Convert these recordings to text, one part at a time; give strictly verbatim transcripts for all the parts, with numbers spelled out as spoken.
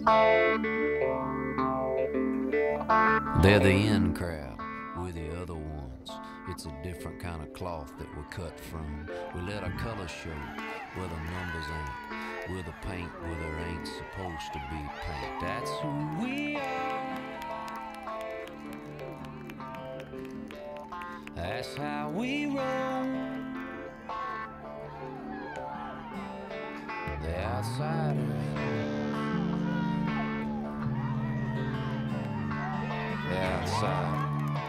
They're the in crowd, we're the other ones. It's a different kind of cloth that we're cut from. We let our colors show where the numbers ain't. We're the paint where there ain't supposed to be paint. That's who we are. That's how we roll. The outsiders. The outside.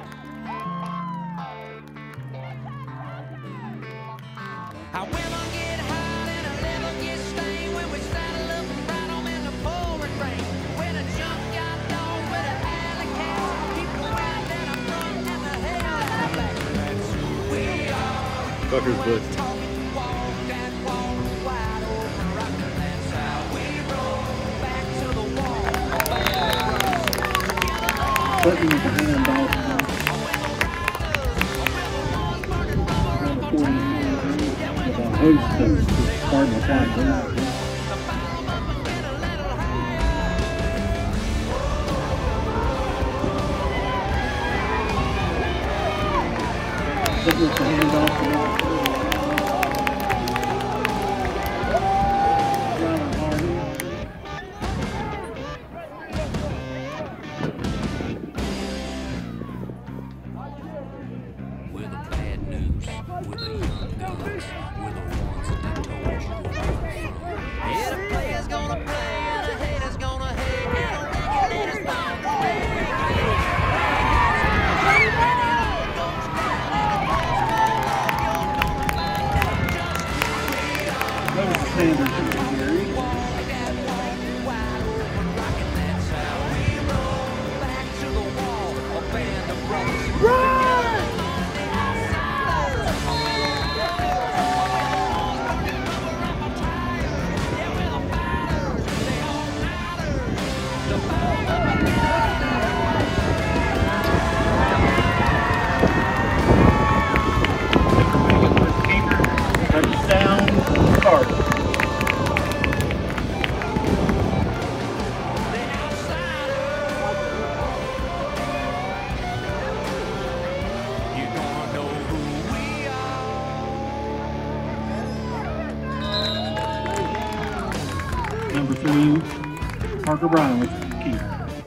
Our women get hot and our liver gets stained when we saddle up and ride 'em in the pouring rain. When a junkyard dog with an alley cat, keep the wind in our front and the hell in our back. That's who we are. Fucker's butt. Talking walk that walk wide open rockin'. That's how we roll. Back to the wall. Putting the hand off. Host of Cardinal Fight. Putting the hand off. We're the bad news, we're the young guns, we're the ones that told you to run from. Yeah, the player's gonna play, and the hater's gonna hate, and the regulators bound to stay. When it all goes down, and the walls fall off, you're gonna find out just who we are. That was Sanders and Gary. Walk that walk wide open rockin'. That's how we roll. Back to the wall, a band of brothers. Run! Touchdown, Cardinals. Number three, Parker Brown with the key.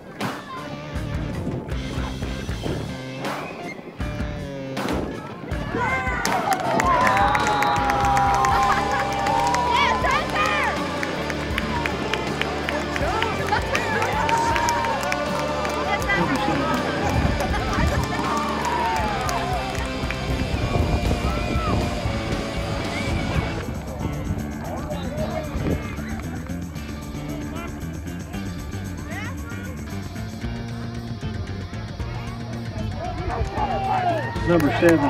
Number seven.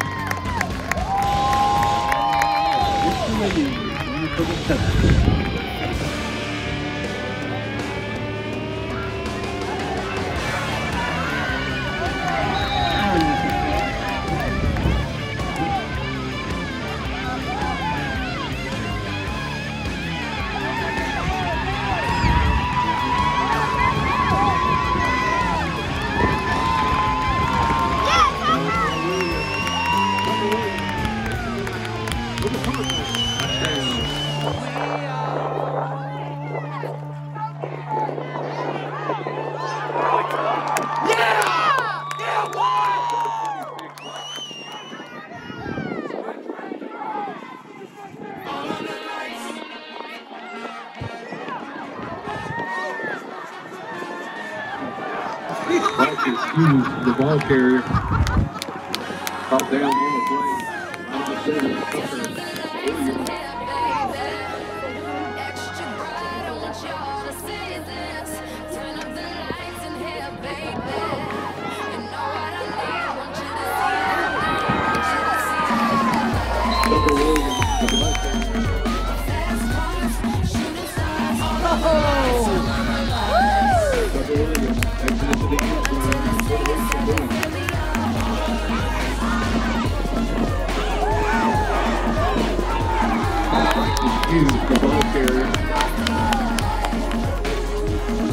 Mister Williams, for the seven. The ball carrier caught down on the play. On the center, the ball carrier.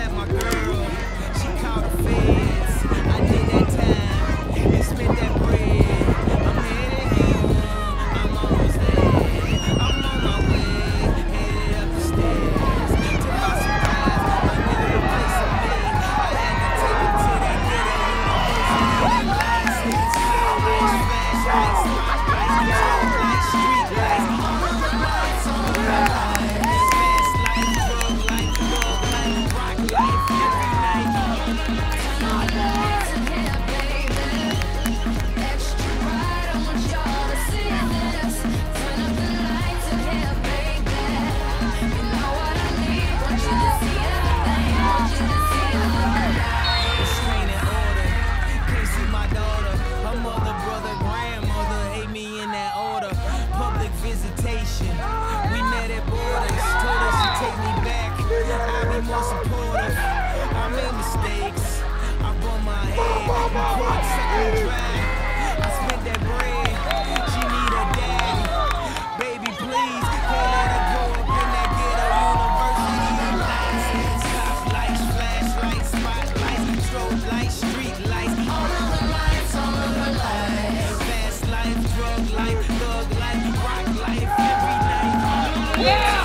met my girl, she called the feds. I did that time and spent that bread. I'm headed home, I'm almost there. I'm on my way, headed up the stairs. To my surprise, a nigga replacing me. I had to take it to that ghetto university license. Flashlights, flashlights, lights, lights, street lights. All of the lights on the line. Fast life, drug life, drug life, rock life, every night. Restraining order, can't see my daughter. Her mother, brother, grandmother hate me in that order. Public visitation, we met at borders. Told her she'd take me back, I'll be more supportive. I made mistakes, I bumped my head, poured something dry. I spent that bread, she need a daddy. Baby, please, can't let her grow up in that ghetto university license. Cop lights, flashlights, spotlights, strobe lights, street lights. All of the lights, all of the lights. Fast life, drug life, thug life, rock life, every night. Yeah!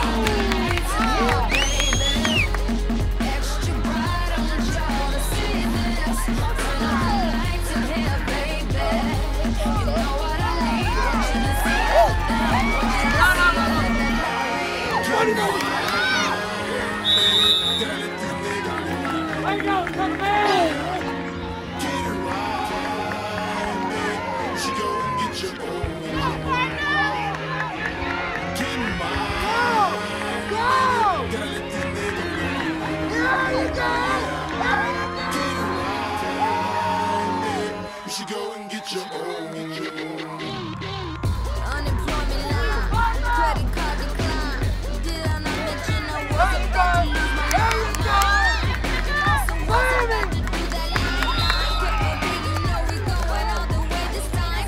Unemployment line, credit card decline. Did I not mention I was about to lose my mind? So what's about to do that line? Kept on beating, know we going all the way this time.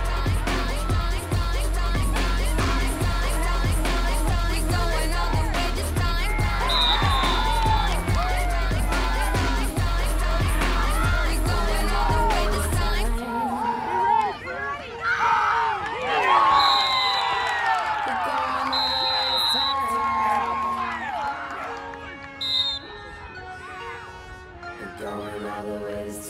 We going all the way this time. We going all the way this time. Going all the way this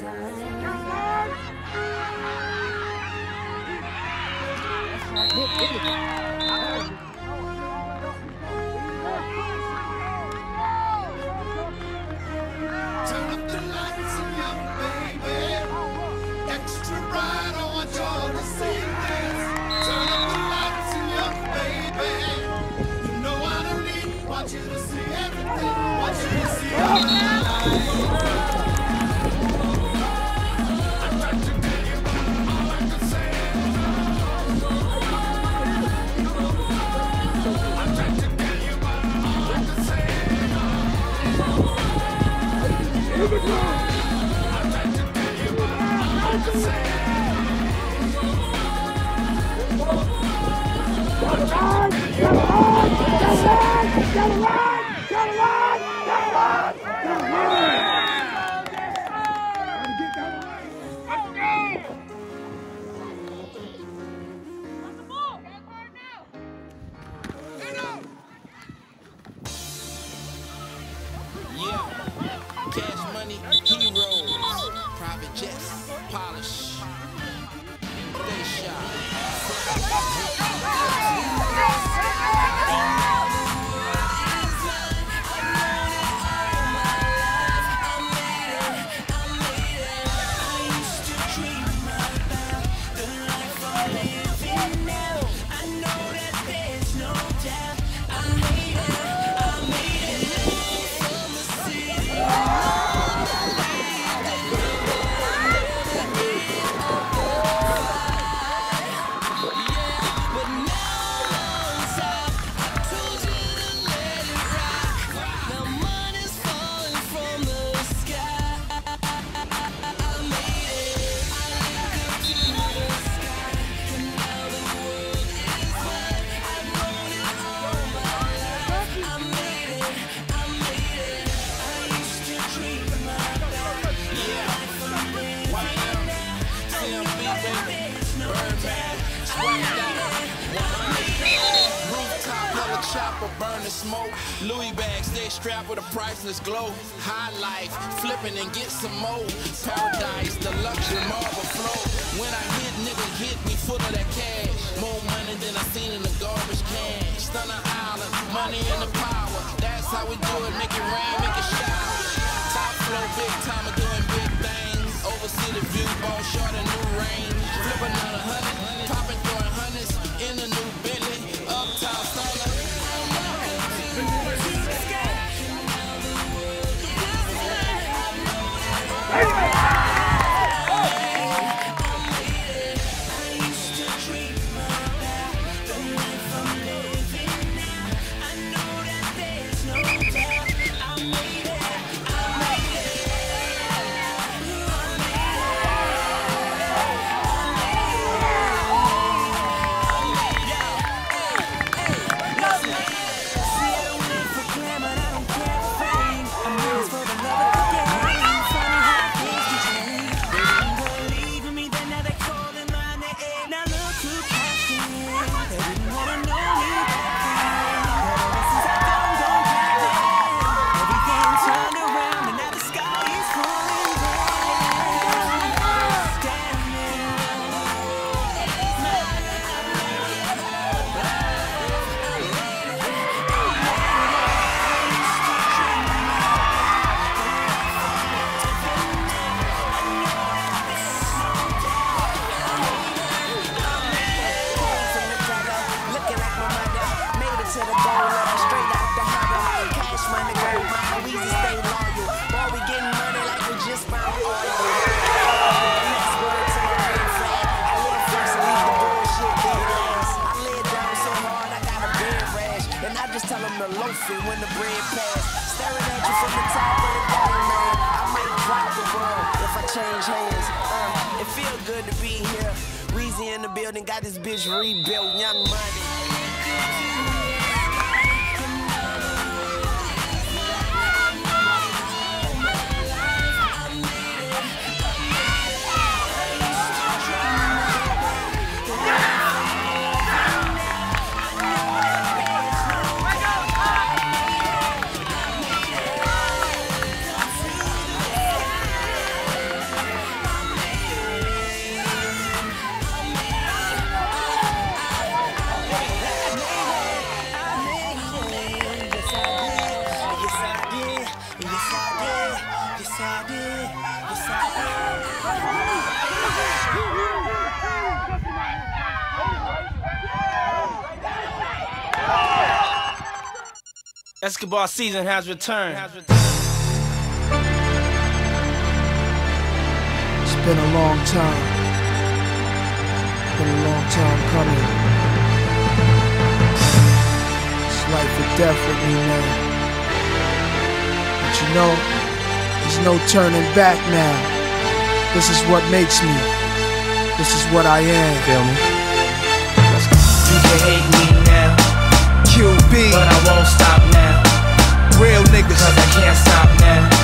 Turn up the lights and young baby. Extra bright, I want y'all to see this. Turn up the lights and young baby. You know what I need. Want you to see everything. Want you to see everything. I tried to tell you all I could say. I tried to tell you all I could say. I tried to tell you all I could say. Yeah, cash money, heroes, private jets, polish, they shot. Yeah. rapper burn the smoke. Louis bag stay strapped with a priceless glow. High life, flipping and get some more. Paradise, the luxury marble flow. When I hit, niggas hit me full of that cash. More money than I seen in the garbage can. Stunner Island, money and the power. That's how we do it, make it rain, make it shower. Top flow, big time, doing big things. Oversee the view, ball short and new range. Flip another hundred, popping, throwing hundreds in a new Bentley. Uptown stunner. When the bread pass, staring at you from the top of the dome, man. I might drop the world if I change hands. Uh, it feel good to be here. Weezy in the building, got this bitch rebuilt. Young Money. Escobar season has returned. It's been a long time. Been a long time coming. It's life or death with me now. But you know, there's no turning back now. This is what makes me. This is what I am. Feel me? You can hate me now, Q B, but I won't stop now. real niggas, Cause I can't stop now.